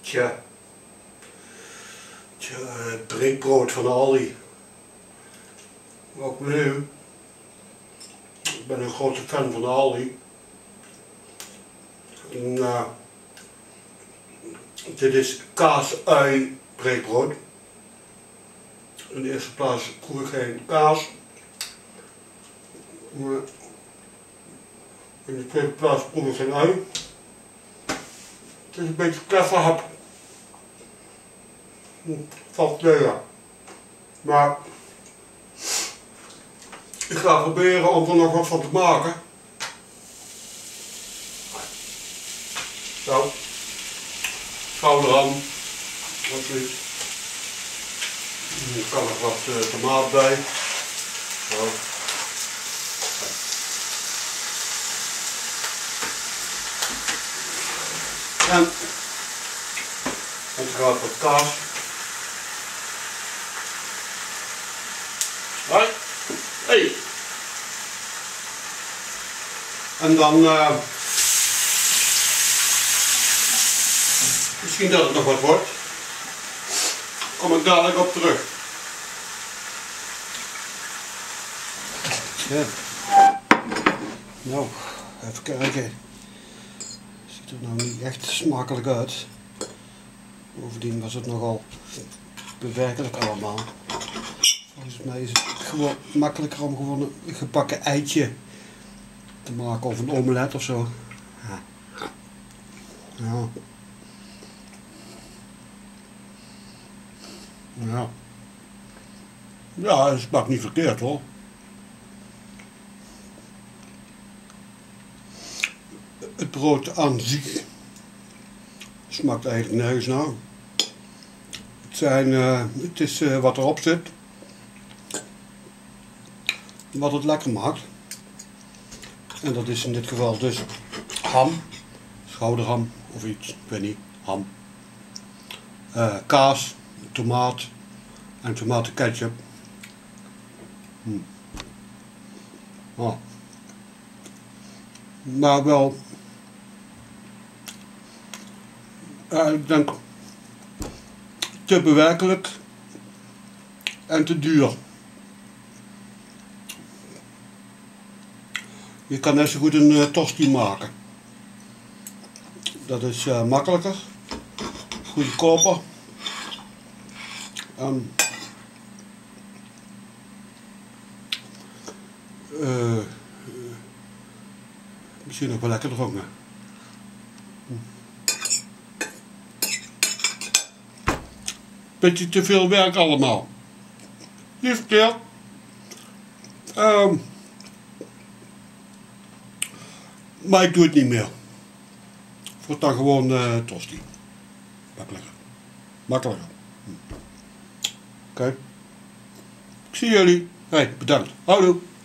Tja, breekbrood van Aldi. Ook nu. Ik ben een grote fan van Aldi. En, dit is kaas-ui breekbrood. In de eerste plaats proef ik geen kaas. Maar in de tweede plaats proef ik geen ui. Het is een beetje klefferhap. Valt tegen. Maar ik ga proberen om er nog wat van te maken. Zo. Schouderham. Er kan nog wat tomaat bij. Zo. En uiteraard wat kaas. Hoi. Hey. En dan misschien dat het nog wat wordt. Kom ik dadelijk op terug. Ja. Nou, even kijken. Ziet er nou niet echt smakelijk uit. Bovendien was het nogal bewerkelijk allemaal. Volgens mij is het gewoon makkelijker om gewoon een gebakken eitje te maken of een omelet of zo. Ja. Ja. Ja. Ja, het smaakt niet verkeerd hoor. Het brood aan zich smaakt eigenlijk nergens naar. Het is wat erop zit, wat het lekker maakt. En dat is in dit geval dus ham, schouderham of iets, ik weet niet, ham. Kaas, tomaat en tomatenketchup. Oh. Maar wel, ik denk te bewerkelijk en te duur. Je kan net zo goed een tosti maken. Dat is makkelijker, goedkoper. Misschien nog wel lekker dronken. Beetje te veel werk allemaal. Niet verkeerd. Maar ik doe het niet meer. Wordt dan gewoon tosti. Makkelijker. Makkelijker. Oké. Ik zie jullie. Hey, bedankt. Houdoe.